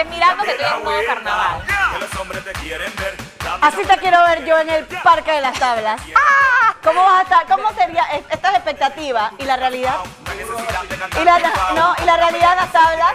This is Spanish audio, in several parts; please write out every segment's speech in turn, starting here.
mirando que estoy en modo carnaval. Así te quiero ver yo en el Parque de las Tablas. ¡Ah! ¿Cómo vas a estar? ¿Cómo sería estas expectativas y la realidad? ¿Y la realidad de las tablas?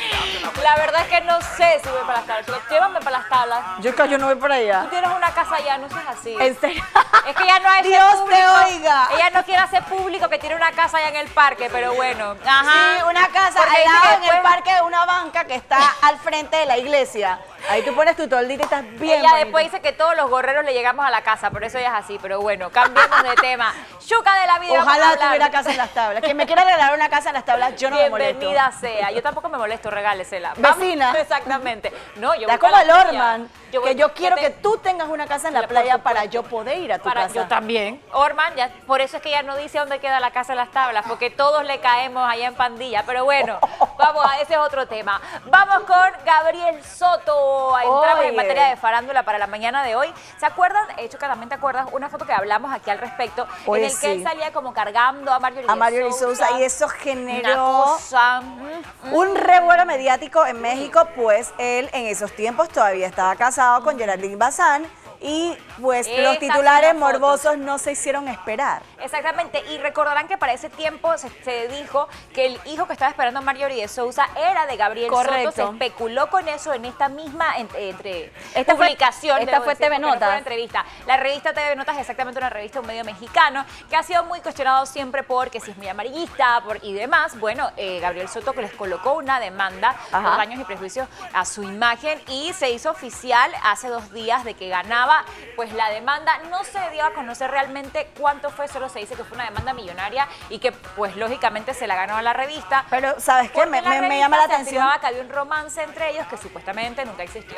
La verdad es que no sé si voy para las tablas. Llévame para las tablas. Yo no voy por allá. Tú tienes una casa allá, no seas así. ¿En serio? Es que ella no es Dios público. te oiga. Ella no quiere hacer público que tiene una casa allá en el parque, pero bueno. Ajá. Sí, una casa Porque al dice lado que en el después- parque de una banca que está al frente de la iglesia. Ahí tú pones tu toldita y estás bien Ella bonita. después dice que todos los gorreros le llegamos a la casa, por eso ella es así, pero bueno, cambiemos de tema. Yuca de la vida. vamos a Ojalá hablar. tuviera casa en las tablas. Quien me quiera regalar una casa en las tablas, yo no me molesto. Bienvenida sea. Yo tampoco me molesto, regálesela. Vecina. Exactamente. No, yo Da busco como la el tuya. Orman, Yo que voy- yo quiero te- que tú tengas una casa en la Por playa supuesto. para yo poder ir a tu Para, casa. yo también. Orman, ya, por eso es que ella no dice dónde queda la casa de las tablas, porque todos le caemos allá en pandilla. Pero bueno, vamos a ese es otro tema. Vamos con Gabriel Soto. Entramos en Oye. materia de farándula para la mañana de hoy. ¿Se acuerdan? Hecho que también te acuerdas una foto que hablamos aquí al respecto, Oye, en el que él sí. salía como cargando a Marjorie A Marjorie Sousa. Sousa, y eso Una generó cosa. un revuelo mediático en México, pues él en esos tiempos todavía estaba casado con Geraldine Bazán y pues los Esa titulares es una foto. morbosos no se hicieron esperar. Exactamente, y recordarán que para ese tiempo se dijo que el hijo que estaba esperando Marjorie de Sousa era de Gabriel Correcto. Soto. Se especuló con eso en esta misma entre Esta fue- publicación. esta debo fue decir, TV porque no fue Notas. una entrevista. La revista TV Notas es exactamente una revista, un medio mexicano, que ha sido muy cuestionado siempre porque si es muy amarillista y demás. Bueno, Gabriel Soto que les colocó una demanda por Ajá. daños y prejuicios a su imagen y se hizo oficial hace 2 días de que ganaba pues la demanda. No se dio a conocer realmente cuánto fue, solo se dice que fue una demanda millonaria y que pues lógicamente se la ganó a la revista. Pero ¿sabes qué? Porque Me, en la me revista llama la se atención. afirmaba que había un romance entre ellos que supuestamente nunca existió.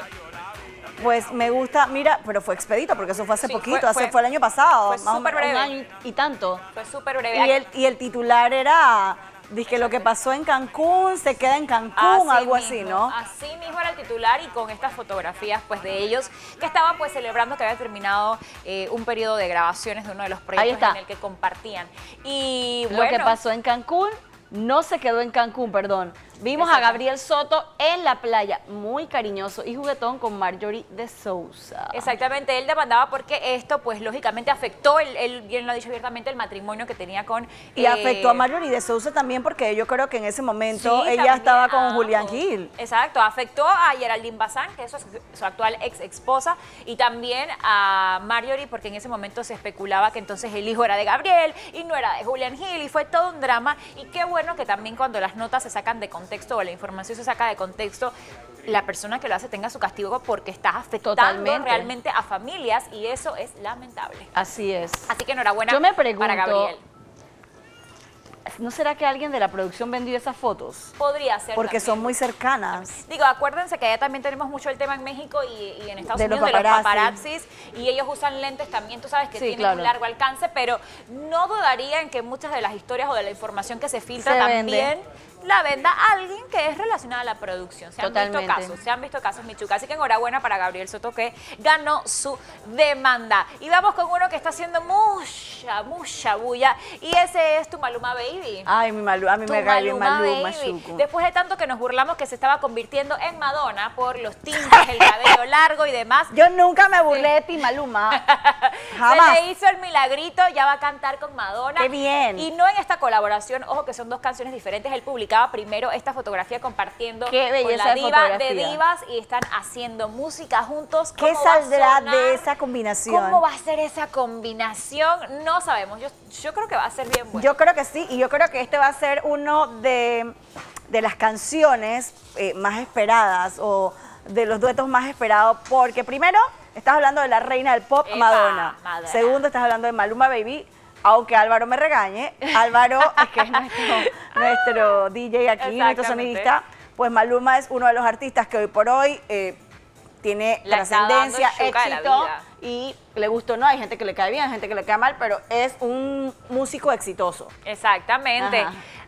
Pues me gusta, mira, pero fue expedito porque eso fue hace Sí, poquito, fue- fue el año pasado. fue más o súper menos, breve. un año y tanto. Fue súper breve. Y el titular era, dije, lo que pasó en Cancún se queda en Cancún, algo así, mismo, ¿no? Así mismo era el titular y con estas fotografías pues de ellos que estaban pues celebrando que había terminado un periodo de grabaciones de uno de los proyectos está. en el que compartían. Y Lo bueno, que pasó en Cancún no se quedó en Cancún, perdón. Vimos a Exacto. Gabriel Soto en la playa, muy cariñoso y juguetón con Marjorie de Sousa. exactamente, él demandaba porque esto pues lógicamente afectó, él bien lo ha dicho abiertamente, el matrimonio que tenía con... Y afectó a Marjorie de Sousa también porque yo creo que en ese momento sí, ella también estaba a con Julián ambos. Gil. Exacto, afectó a Geraldine Bazán, que es su actual ex esposa, y también a Marjorie, porque en ese momento se especulaba que entonces el hijo era de Gabriel y no era de Julián Gil, y fue todo un drama. Y qué bueno que también cuando las notas se sacan de contexto o la información se saca de contexto, la persona que lo hace tenga su castigo porque estás afectando Totalmente. realmente a familias y eso es lamentable. Así es. Así que enhorabuena Yo me pregunto, para Gabriel. ¿no será que alguien de la producción vendió esas fotos? Podría ser Porque también. son muy cercanas. Digo, acuérdense que allá también tenemos mucho el tema en México y en Estados De los Unidos de los paparazzi. paparazzis y ellos usan lentes también, tú sabes que Sí, tienen claro. un largo alcance, pero no dudaría en que muchas de las historias o de la información que se filtra Se también vende. la venda alguien que es relacionada a la producción. Se han visto Totalmente. casos, Michuca. Así que enhorabuena para Gabriel Soto que ganó su demanda. Y vamos con uno que está haciendo mucha bulla y ese es tu Maluma Baby. Ay, a mí Tu me cae bien Maluma, Baby. Chuco. Después de tanto que nos burlamos que se estaba convirtiendo en Madonna por los tintes, el cabello largo y demás, Yo nunca me burlé de ti, Maluma. Jamás. se le hizo el milagrito, ya va a cantar con Madonna. ¡Qué bien! Y no en esta colaboración, ojo que son 2 canciones diferentes. Él publicaba primero esta fotografía compartiendo ¡Qué con belleza la de diva de fotografía! divas y están haciendo música juntos. ¿Qué ¿Cómo va a saldrá sonar? de esa combinación? ¿Cómo va a ser esa combinación? No sabemos. Yo creo que va a ser bien bueno. Yo creo que sí, y yo creo que este va a ser uno de las canciones más esperadas o de los duetos más esperados, porque primero estás hablando de la reina del pop, Epa, Madonna. Madonna. Segundo, estás hablando de Maluma Baby, aunque Álvaro me regañe. Álvaro, es que es nuestro DJ aquí, nuestro Exactamente. sonidista. Pues Maluma es uno de los artistas que hoy por hoy tiene La está dando trascendencia, Chuca de la éxito, vida. y le gusta o no, hay gente que le cae bien, hay gente que le cae mal, pero es un músico exitoso. Exactamente. Ajá.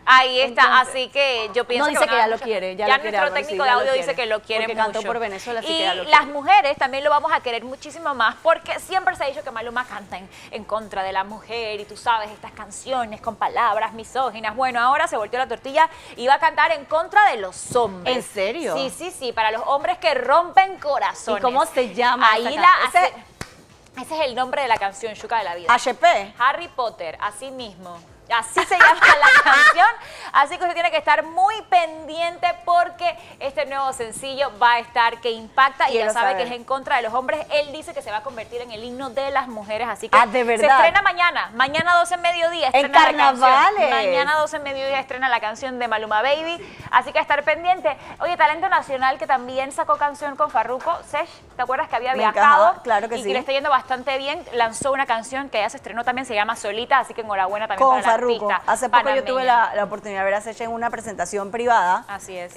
Ahí está, Entonces, así que yo pienso no, dice que van a ya lo muchas- quiere, ya ya lo quiere, nuestro Álvaro, sí, técnico ya de lo audio quiere, dice que lo quiere porque mucho. cantó por Venezuela, así y que ya lo las quiere. mujeres también lo vamos a querer muchísimo más porque siempre se ha dicho que Maluma canta en contra de la mujer y tú sabes, estas canciones con palabras misóginas. Bueno, ahora se volteó la tortilla y va a cantar en contra de los hombres. ¿En serio? Sí, sí, sí, para los hombres que rompen corazones. ¿Y cómo se llama? Ahí ese es el nombre de la canción, Yuca de la vida. HP. Harry Potter, así mismo. Así se llama la canción, así que usted tiene que estar muy pendiente porque este nuevo sencillo va a estar que impacta y ya Quiero sabe saber. que es en contra de los hombres. Él dice que se va a convertir en el himno de las mujeres, así que ¿de verdad? se estrena mañana 12 en mediodía En estrena la canción. carnavales. Mañana 12 en mediodía estrena la canción de Maluma Baby, así que a estar pendiente. Oye, talento nacional que también sacó canción con Farruko, Sesh, ¿te acuerdas que había Me viajado? encajaba, claro que y sí. que le está yendo bastante bien, lanzó una canción que ya se estrenó también, se llama Solita, así que enhorabuena también Con para la Farruko. artista Hace poco yo panameña. tuve la oportunidad de ver a Seche en una presentación privada. Así es.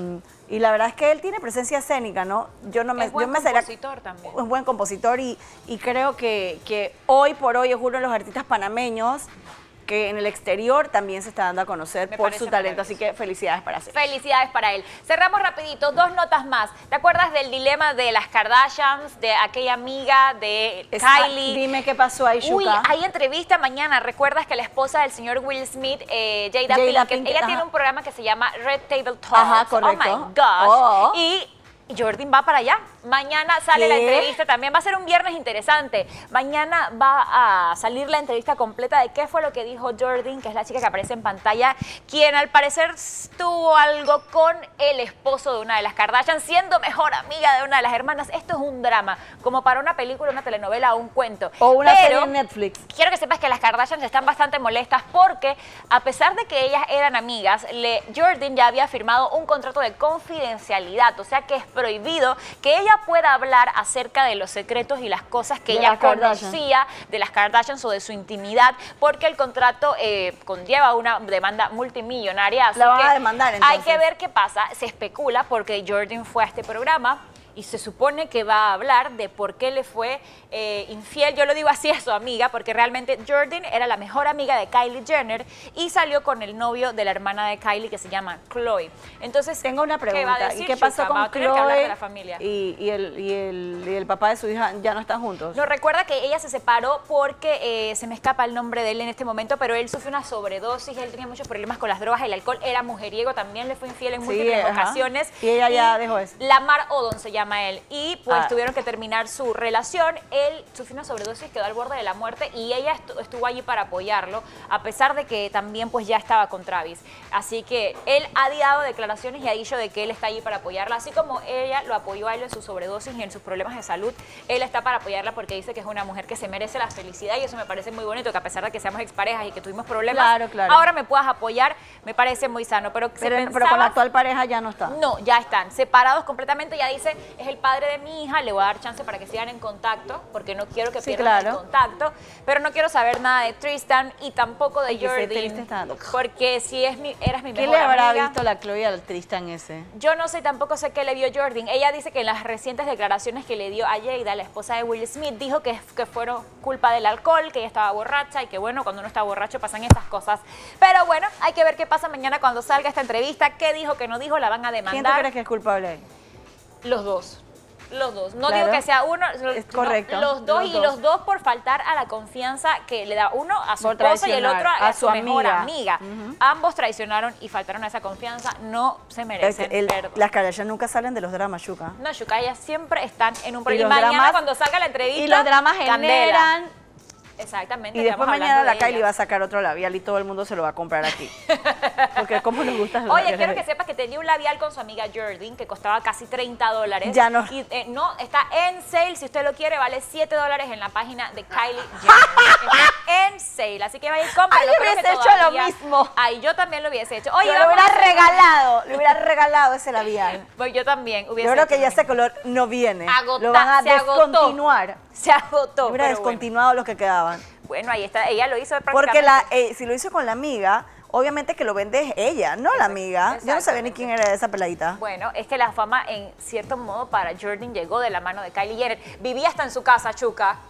Y la verdad es que él tiene presencia escénica, ¿no? Yo no me, Es buen yo me sería- compositor también. Es buen compositor y creo que hoy por hoy es uno de los artistas panameños que en el exterior también se está dando a conocer Me por parece su talento. maravilloso. Así que felicidades para Seche. Felicidades para él. Cerramos rapidito, 2 notas más. ¿Te acuerdas del dilema de las Kardashians, de aquella amiga de Kylie? Dime qué pasó ahí, Uy, Yuka. hay entrevista mañana. ¿Recuerdas que la esposa del señor Will Smith, Jada Jada Pinkett, Pinkett, ella ajá. tiene un programa que se llama Red Table Talks? Ajá, correcto. Oh my gosh. Oh. Y Jordan va para allá. Mañana sale ¿Qué? la entrevista también. Va a ser un viernes interesante. Mañana va a salir la entrevista completa de qué fue lo que dijo Jordan, que es la chica que aparece en pantalla, quien al parecer tuvo algo con el esposo de una de las Kardashian, siendo mejor amiga de una de las hermanas. Esto es un drama, como para una película, una telenovela o un cuento. O una Pero serie en Netflix. quiero que sepas que las Kardashian están bastante molestas porque, a pesar de que ellas eran amigas, Jordan ya había firmado un contrato de confidencialidad, o sea que es prohibido que ella pueda hablar acerca de los secretos y las cosas que De ella las Kardashian. conocía de las Kardashians o de su intimidad, porque el contrato conlleva una demanda multimillonaria. Así La van que a demandar, hay entonces. que ver qué pasa. Se especula porque Jordan fue a este programa y se supone que va a hablar de por qué le fue infiel. Yo lo digo así a su amiga, porque realmente Jordan era la mejor amiga de Kylie Jenner y salió con el novio de la hermana de Kylie que se llama Khloe. Entonces, Tengo una ¿qué va a pregunta. decir ¿Y qué pasó Chuka? Va a con tener que hablar de Khloe la familia. y el papá de su hija ya no están juntos? No, recuerda que ella se separó porque se me escapa el nombre de él en este momento, pero él sufrió una sobredosis, él tenía muchos problemas con las drogas, el alcohol, era mujeriego, también le fue infiel en múltiples ajá. ocasiones. Y ella ya dejó eso. Lamar Odom se llama él. Y pues Ah. tuvieron que terminar su relación. Él sufrió una sobredosis, quedó al borde de la muerte y ella estuvo allí para apoyarlo, a pesar de que también pues ya estaba con Travis. Así que él ha dado declaraciones y ha dicho de que él está allí para apoyarla, así como ella lo apoyó a él en su sobredosis y en sus problemas de salud. Él está para apoyarla porque dice que es una mujer que se merece la felicidad y eso me parece muy bonito, que a pesar de que seamos exparejas y que tuvimos problemas, Claro, claro. ahora me puedas apoyar, me parece muy sano. Pero, si Pero con la pensabas- actual pareja ya no está. no, ya están separados completamente. Ya dice, es el padre de mi hija, le voy a dar chance para que sigan en contacto, porque no quiero que Sí, pierdan claro. el contacto. Pero no quiero saber nada de Tristan y tampoco de Ay, que sé, Jordan. Tristan está loco. Porque si eras mi ¿Qué mejor le habrá amiga. visto la Khloe al Tristan ese? Yo no sé, tampoco sé qué le vio Jordan. Ella dice que en las recientes declaraciones que le dio a Jada, la esposa de Will Smith, dijo que fueron culpa del alcohol, que ella estaba borracha y que bueno, cuando uno está borracho pasan estas cosas. Pero bueno, hay que ver qué pasa mañana cuando salga esta entrevista, qué dijo, qué no dijo, la van a ¿Quién tú demandar. crees que es culpable? Los dos. Los dos. No Claro. digo que sea uno, Es correcto. los dos Los y dos. los dos por faltar a la confianza que le da uno a su Por esposa y el traicionar otro a su mejor amiga. amiga. Ambos traicionaron y faltaron a esa confianza. No se merecen perdón. Las Kardashian nunca salen de los dramas, Yuka. No, Yuka, ellas siempre están en un Y problema. los Y mañana dramas- cuando salga la entrevista, Y los dramas candela. generan. Exactamente. Y después estamos mañana hablando la de Kylie ellas. va a sacar otro labial y todo el mundo se lo va a comprar aquí. Porque como nos gusta los Oye, labiales quiero de- que sepas que tenía un labial con su amiga Jordan que costaba casi $30. Ya no. Y, no, está en sale. Si usted lo quiere, vale $7 en la página de Kylie Jenner. Está en sale. Así que vaya y cómpralo. Ay, yo Creo que hubiese hecho lo todavía- mismo. Ay, yo también lo hubiese hecho. Oye, Yo le vamos hubiera a hacer- le hubiera regalado ese labial. Pues yo también hubiese Yo creo hecho que lo ya mismo. ese color no viene. Agota- Lo van a se agotó. descontinuar. Se agotó. Hubiera pero bueno. descontinuado los que quedaban. Bueno, ahí está. Ella lo hizo Porque prácticamente. si lo hizo con la amiga, obviamente que lo vende es ella, no la amiga. Yo no sabía ni Exactamente. quién era esa peladita. Bueno, es que la fama, en cierto modo, para Jordan llegó de la mano de Kylie Jenner. Vivía hasta en su casa, Chuca.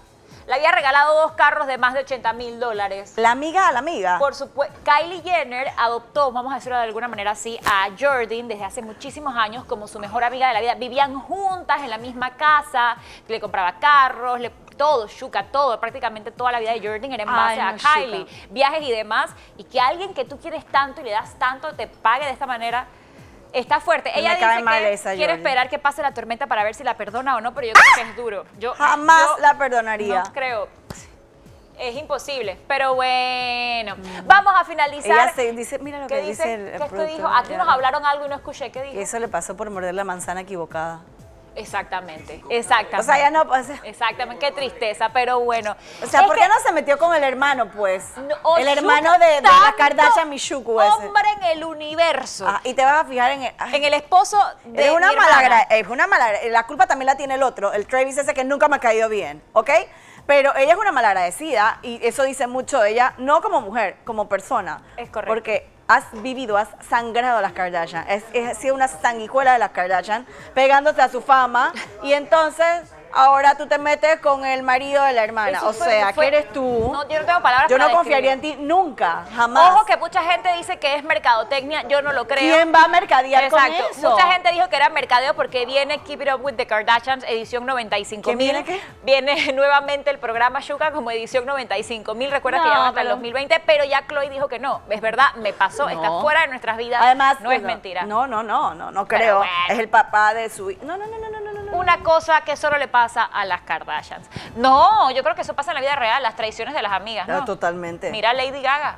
Le había regalado 2 carros de más de $80,000. La amiga a la amiga. Por supuesto, Kylie Jenner adoptó, vamos a decirlo de alguna manera así, a Jordan desde hace muchísimos años como su mejor amiga de la vida. Vivían juntas en la misma casa, le compraba carros, todo, Shuka, todo, prácticamente toda la vida de Jordan era en base a Kylie, viajes y demás. Y que alguien que tú quieres tanto y le das tanto te pague de esta manera. Está fuerte. Ella dice que quiere esperar que pase la tormenta para ver si la perdona o no, pero yo creo que es duro. Jamás la perdonaría. No creo. Es imposible. Pero bueno, vamos a finalizar. Ella se dice, mira lo que dice el productor. ¿Qué dijo? Aquí nos hablaron algo y no escuché. ¿Qué dijo? Que eso le pasó por morder la manzana equivocada. Exactamente, exactamente. O sea, ya no pasa. Exactamente, qué tristeza, pero bueno. O sea, ¿por qué no se metió con el hermano, pues? No, el hermano de la Kardashian, Michuku ese. Hombre en el universo. Y te vas a fijar en el esposo de es una mala. La culpa también la tiene el otro, el Travis ese que nunca me ha caído bien, ¿ok? Pero ella es una malagradecida y eso dice mucho de ella, no como mujer, como persona. Es correcto. Porque has sangrado a las Kardashian. Ha sido una sanguijuela de las Kardashian, pegándote a su fama. Y entonces, ahora tú te metes con el marido de la hermana. Eso o sea, ¿qué eres tú? No, yo no tengo palabras Yo para no confiaría en ti nunca, jamás. Ojo que mucha gente dice que es mercadotecnia, yo no lo creo. ¿Quién va a mercadear con eso? Mucha gente dijo que era mercadeo porque viene Keep It Up with the Kardashians, edición 95,000. ¿Viene qué? Viene nuevamente el programa Shuka como edición 95,000. Recuerda que ya va hasta el 2020, pero ya Chloe dijo que no. Es verdad, me pasó, está fuera de nuestras vidas. Además, no es mentira. No creo. Bueno. Es el papá de su... No. Una cosa que solo le pasa a las Kardashians. No, yo creo que eso pasa en la vida real, las traiciones de las amigas, ¿no? Totalmente. Mira Lady Gaga.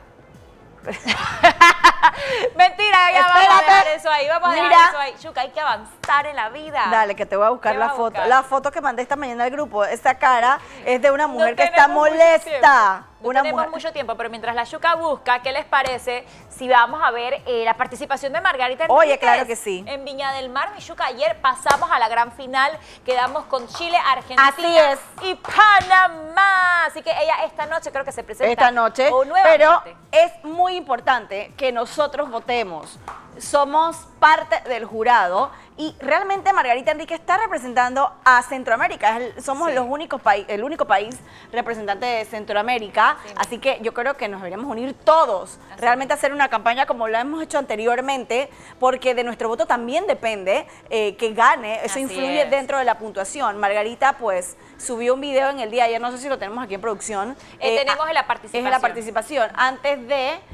Mentira, ya vamos a dejar eso ahí, Shuka, hay que avanzar en la vida. Dale, que te voy a buscar la foto. La foto que mandé esta mañana al grupo, esta cara es de una mujer que está molesta. No tenemos mucho tiempo, pero mientras la Shuka busca, ¿qué les parece si vamos a ver la participación de Margarita Enríquez? Oye, claro que sí. En Viña del Mar, mi Shuka, ayer pasamos a la gran final, quedamos con Chile, Argentina y Panamá. Así que ella esta noche creo que se presenta. Esta noche, pero es muy importante que nosotros votemos. Somos parte del jurado y realmente Margarita Enríquez está representando a Centroamérica. Somos el único país representante de Centroamérica, así que yo creo que nos deberíamos unir todos, realmente hacer una campaña como lo hemos hecho anteriormente, porque de nuestro voto también depende que gane, eso influye dentro de la puntuación. Margarita pues subió un video en el día de ayer, no sé si lo tenemos aquí en producción. Tenemos en la participación. Es en la participación, antes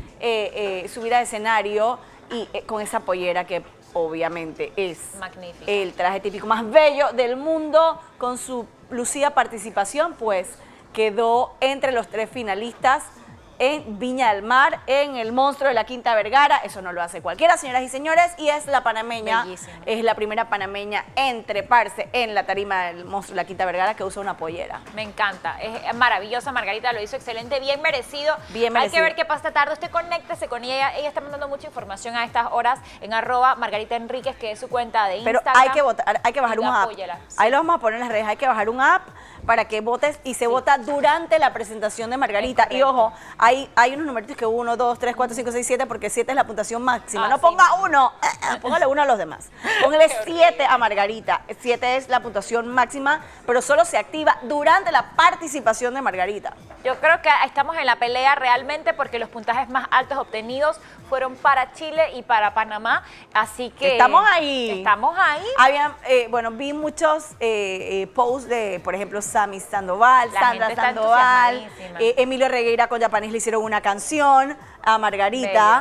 de subir al escenario y con esa pollera que obviamente es magnífica, el traje típico más bello del mundo, con su lucida participación, pues quedó entre los 3 finalistas en Viña del Mar, en el Monstruo de la Quinta Vergara. Eso no lo hace cualquiera, señoras y señores, y es la panameña, es la primera panameña en treparse en la tarima del Monstruo de la Quinta Vergara que usa una pollera. Me encanta, es maravillosa Margarita, lo hizo excelente, bien merecido. Bien merecido. Hay que ver qué pasa esta tarde, usted conéctese con ella está mandando mucha información a estas horas en @Margarita Enríquez, que es su cuenta de Instagram. Pero hay que votar, hay que bajar un app. Ahí lo vamos a poner en las redes, hay que bajar un app para que votes y se vota durante la presentación de Margarita. Y ojo, hay unos numeritos que 1, 2, 3, 4, 5, 6, 7, porque 7 es la puntuación máxima. No ponga 1, póngale 1 a los demás. Póngale 7 a Margarita. 7 es la puntuación máxima, pero solo se activa durante la participación de Margarita. Yo creo que estamos en la pelea realmente porque los puntajes más altos obtenidos fueron para Chile y para Panamá, así que... Estamos ahí. Estamos ahí. Bueno, vi muchos posts de, por ejemplo, Sammy Sandoval, Sandra Sandoval, Emilio Regueira con Japanese le hicieron una canción a Margarita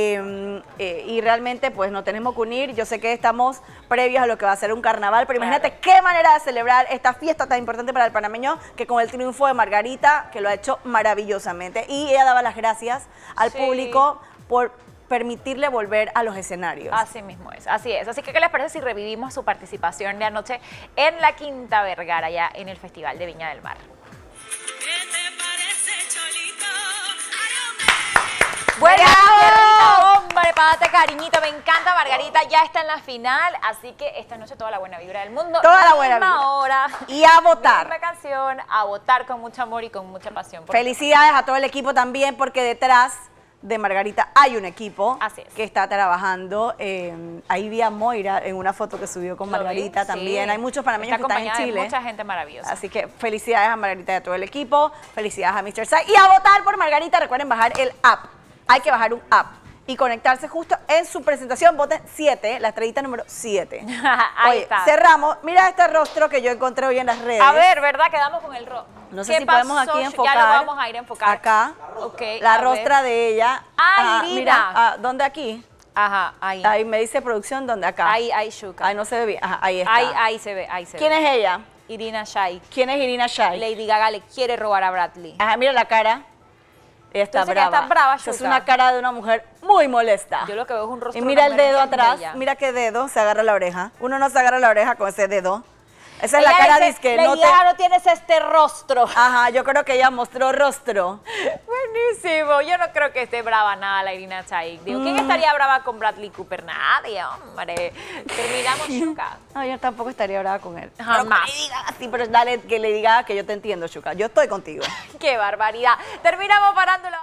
y realmente pues nos tenemos que unir. Yo sé que estamos previos a lo que va a ser un carnaval, pero imagínate qué manera de celebrar esta fiesta tan importante para el panameño, que con el triunfo de Margarita, que lo ha hecho maravillosamente, y ella daba las gracias al público por permitirle volver a los escenarios. Así mismo es, así es. Así que, ¿qué les parece si revivimos su participación de anoche en la Quinta Vergara, ya en el Festival de Viña del Mar? ¿Qué te parece, Cholito? Bueno, hombre, párate, cariñito, me encanta. Margarita ya está en la final, así que esta noche toda la buena vibra del mundo. Toda la buena vibra. Hora, y a votar. Misma canción, a votar con mucho amor y con mucha pasión. Felicidades a todo el equipo también, porque detrás de Margarita hay un equipo Así es. que está trabajando. Ahí vi a Moira en una foto que subió con ¿Lo vi? Margarita también. Sí. Hay muchos panameños Está que están en acompañada de Chile. mucha gente maravillosa. Así que felicidades a Margarita y a todo el equipo, felicidades a Mr. Sai. Y a votar por Margarita, recuerden bajar el app. Hay que bajar un app y conectarse justo en su presentación. Voten 7, la estrellita número 7. Ahí Oye, está. cerramos. Mira este rostro que yo encontré hoy en las redes. A ver, ¿verdad? Quedamos con el No sé ¿Qué si podemos pasó? aquí enfocar. Ya lo vamos a ir a enfocar. Acá. Ok, La a ver. rostra de ella. Ah, Irina. Mira, ¿dónde aquí? Ajá, ahí. Ahí me dice producción, ¿dónde acá? Ahí, Shuka. Ahí no se ve bien. Ajá, ahí está. Ahí se ve, ahí se ¿Quién ve. es ella? Irina Shayk. ¿Quién es Irina Shayk? Lady Gaga le quiere robar a Bradley. Ajá, mira la cara. Ella está Entonces, ella brava. está brava, Esa es Shuka. una cara de una mujer muy molesta. Yo lo que veo es un rostro Y mira de el una mujer dedo bien atrás. bella. Mira qué dedo se agarra la oreja. Uno no se agarra la oreja con ese dedo. Esa es la Ella cara dice, que Lady no te... Gaga no tienes este rostro. Ajá, yo creo que ella mostró rostro. Buenísimo. Yo no creo que esté brava nada la Irina Shayk. Digo, ¿quién estaría brava con Bradley Cooper? Nadie, hombre. Terminamos, Shuka. No, yo tampoco estaría brava con él. Jamás. Pero que le diga así, pero dale, que le diga que yo te entiendo, Chuca. Yo estoy contigo. Qué barbaridad. Terminamos parándolo.